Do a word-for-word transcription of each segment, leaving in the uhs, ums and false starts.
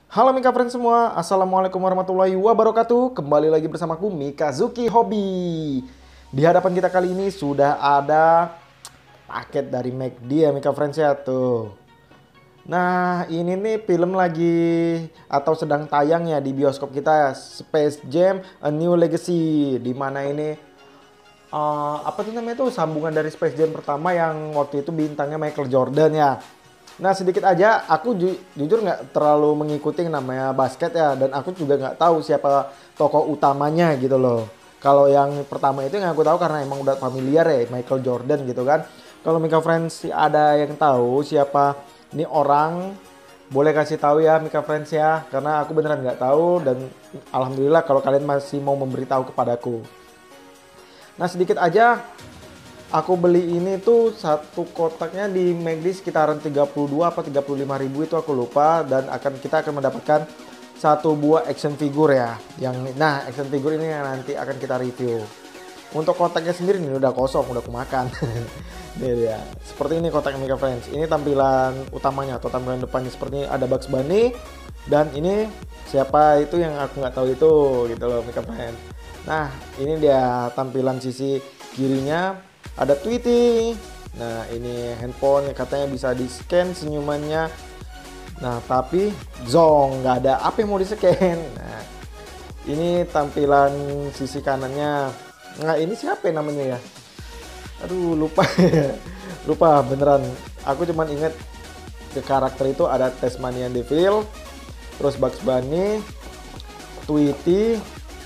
Halo Mika Friends semua, Assalamualaikum warahmatullahi wabarakatuh. Kembali lagi bersamaku Mikazuki Hobi. Di hadapan kita kali ini sudah ada paket dari McD ya Mika Friends ya tuh. Nah ini nih film lagi atau sedang tayang ya di bioskop kita, Space Jam A New Legacy. Dimana ini uh, apa tuh namanya tuh sambungan dari Space Jam pertama yang waktu itu bintangnya Michael Jordan ya. Nah sedikit aja aku ju jujur nggak terlalu mengikuti yang namanya basket ya, dan aku juga nggak tahu siapa tokoh utamanya gitu loh. Kalau yang pertama itu yang aku tahu karena emang udah familiar ya, Michael Jordan gitu kan. Kalau Mika Friends ada yang tahu siapa ini orang, boleh kasih tahu ya Mika Friends ya, karena aku beneran nggak tahu, dan alhamdulillah kalau kalian masih mau memberitahu kepadaku. Nah sedikit aja, aku beli ini tuh satu kotaknya di McD sekitaran tiga puluh dua apa tiga puluh lima ribu itu aku lupa, dan akan kita akan mendapatkan satu buah action figure ya. Yang nah action figure ini yang nanti akan kita review. Untuk kotaknya sendiri ini udah kosong, udah aku makan. Nih dia. Seperti ini kotaknya Mika Friends. Ini tampilan utamanya atau tampilan depannya seperti ini, ada Bugs Bunny, dan ini siapa itu yang aku nggak tahu itu gitu loh Mika Friends. Nah, ini dia tampilan sisi kirinya. Ada Tweety. Nah ini handphone katanya bisa di scan senyumannya. Nah tapi zong nggak ada apa yang mau di scan. Nah ini tampilan sisi kanannya. Nah ini siapa ya namanya ya? Aduh lupa. Lupa beneran. Aku cuman inget ke karakter itu ada Tasmanian Devil, terus Bugs Bunny, Tweety,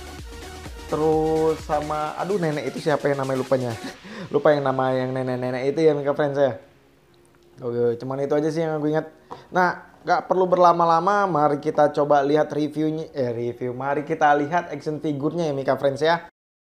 terus sama aduh nenek itu siapa yang namanya lupanya. Lupa yang nama yang nenek-nenek itu ya Mika Friends ya. Oke, cuman itu aja sih yang aku ingat. Nah, gak perlu berlama-lama, mari kita coba lihat reviewnya. Eh review, mari kita lihat action figurnya ya Mika Friends ya.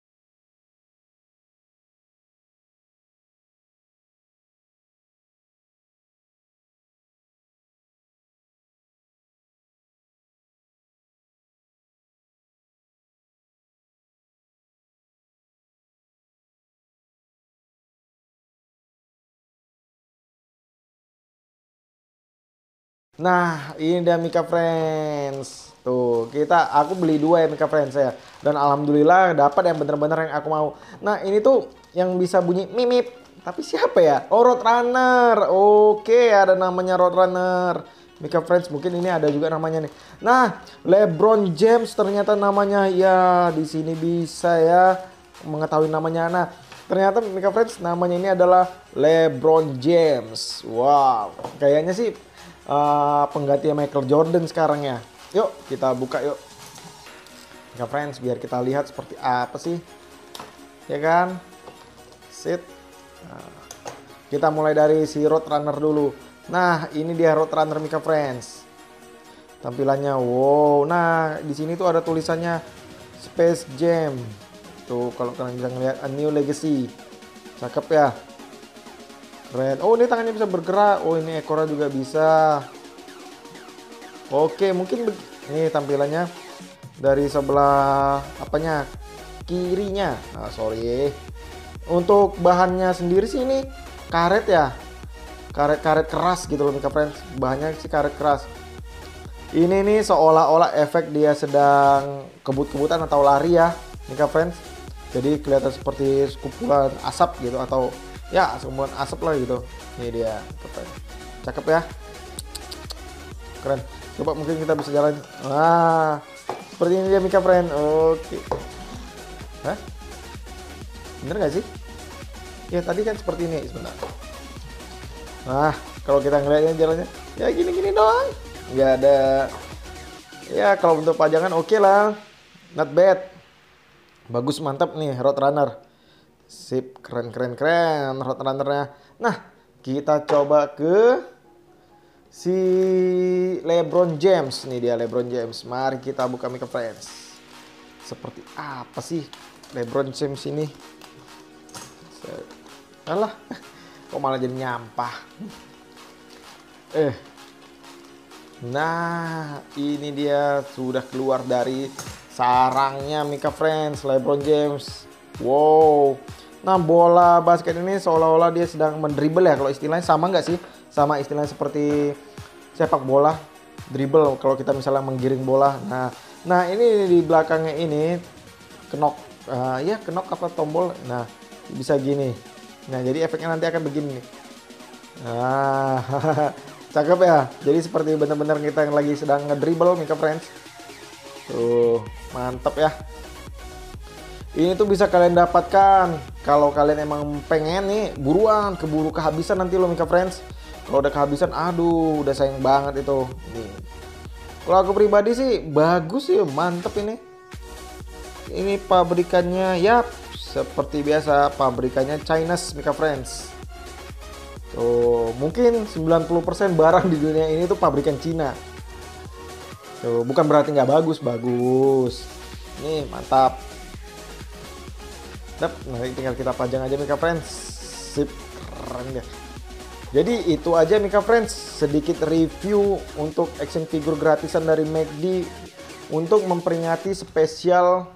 Nah, ini dia Mika Friends. Tuh, kita aku beli dua ya Mika Friends ya. Dan alhamdulillah dapat yang bener-bener yang aku mau. Nah, ini tuh yang bisa bunyi mimip. Tapi siapa ya? Oh, Roadrunner. Oke, ada namanya Roadrunner. Mika Friends, mungkin ini ada juga namanya nih. Nah, LeBron James ternyata namanya. Ya, di sini bisa ya mengetahui namanya. Nah, ternyata Mika Friends namanya ini adalah LeBron James. Wow, kayaknya sih uh, pengganti Michael Jordan sekarang ya. Yuk kita buka yuk Mika Friends, biar kita lihat seperti apa sih ya kan. Sit. Nah, kita mulai dari si Roadrunner dulu. Nah ini dia Roadrunner Mika Friends tampilannya. Wow, nah di sini tuh ada tulisannya Space Jam tuh, kalau kalian bisa ngeliat A New Legacy. Cakep ya, keren. Oh ini tangannya bisa bergerak. Oh ini ekornya juga bisa. Oke mungkin ini tampilannya dari sebelah apanya, kirinya. Nah sorry, untuk bahannya sendiri sih ini karet ya, karet-karet keras gitu loh Mika Friends. Bahannya sih karet keras. Ini nih seolah-olah efek dia sedang kebut-kebutan atau lari ya Mika Friends. Jadi kelihatan seperti kumpulan asap gitu, atau ya kumpulan asap lah gitu. Ini dia, keren. Cakep ya, keren. Coba mungkin kita bisa jalan. Nah seperti ini dia Mika Friends. Oke. Hah? Bener gak sih? Ya tadi kan seperti ini sebentar. Nah kalau kita ngeliatnya jalannya ya gini-gini doang, nggak ada. Ya kalau untuk pajangan oke okay lah, not bad. Bagus, mantap nih Roadrunner. Sip, keren keren keren Roadrunnernya. Nah kita coba ke si LeBron James. Nih dia LeBron James. Mari kita buka Mika Friends. Seperti apa sih LeBron James ini? Alah, kok malah jadi nyampah. Eh, nah ini dia sudah keluar dari sarangnya Mika Friends, LeBron James. Wow. Nah bola basket ini seolah-olah dia sedang mendribble ya, kalau istilahnya sama nggak sih? Sama istilahnya seperti sepak bola. dribble kalau kita misalnya menggiring bola. Nah, nah ini di belakangnya ini knock, uh, ya knock apa tombol. Nah, bisa gini. Nah, jadi efeknya nanti akan begini nih. Nah, cakep ya. Jadi seperti benar-benar kita yang lagi sedang ngedribble Mika Friends. Tuh, mantap ya. Ini tuh bisa kalian dapatkan kalau kalian emang pengen nih, buruan keburu kehabisan nanti lo Mika Friends. Kalau udah kehabisan, aduh, udah sayang banget itu. Nih. Kalau aku pribadi sih bagus sih, mantep ini. Ini pabrikannya, ya seperti biasa pabrikannya Chinese Mika Friends. Tuh, mungkin sembilan puluh persen barang di dunia ini tuh pabrikan Cina. Tuh, bukan berarti nggak bagus, bagus. Nih, mantap. Nah, tinggal kita pajang aja Mika Friends. Sip, keren ya. Jadi itu aja Mika Friends, sedikit review untuk action figure gratisan dari M A C D untuk memperingati spesial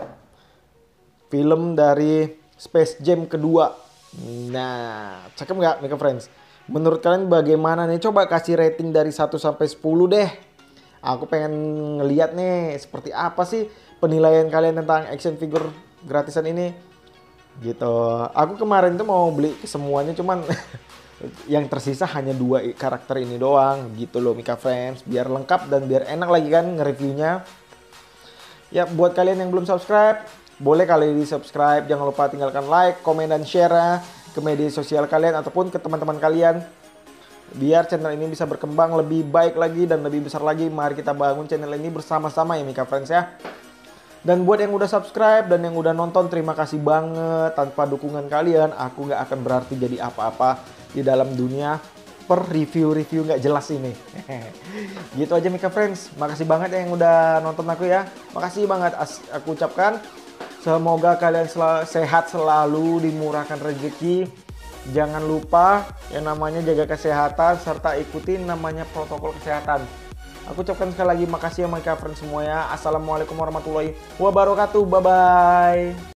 film dari Space Jam kedua. Nah, cakep nggak Mika Friends? Menurut kalian bagaimana nih? Coba kasih rating dari satu sampai sepuluh deh. Aku pengen ngeliat nih seperti apa sih penilaian kalian tentang action figure gratisan ini. Gitu. Aku kemarin tuh mau beli semuanya, cuman yang tersisa hanya dua karakter ini doang. Gitu loh Mika Friends. Biar lengkap dan biar enak lagi kan nge-reviewnya. Ya, buat kalian yang belum subscribe, boleh kali di subscribe. Jangan lupa tinggalkan like, komen, dan share ya ke media sosial kalian ataupun ke teman-teman kalian. Biar channel ini bisa berkembang lebih baik lagi dan lebih besar lagi. Mari kita bangun channel ini bersama-sama ya Mika Friends ya. Dan buat yang udah subscribe dan yang udah nonton, terima kasih banget. Tanpa dukungan kalian, aku nggak akan berarti jadi apa-apa di dalam dunia per review-review nggak jelas ini. Gitu aja Mika Friends. Makasih banget ya yang udah nonton aku ya. Makasih banget aku ucapkan. Semoga kalian sel sehat selalu, dimurahkan rezeki. Jangan lupa yang namanya jaga kesehatan serta ikutin namanya protokol kesehatan. Aku ucapkan sekali lagi makasih ya Mika Friends semua ya. Assalamualaikum warahmatullahi wabarakatuh. Bye-bye.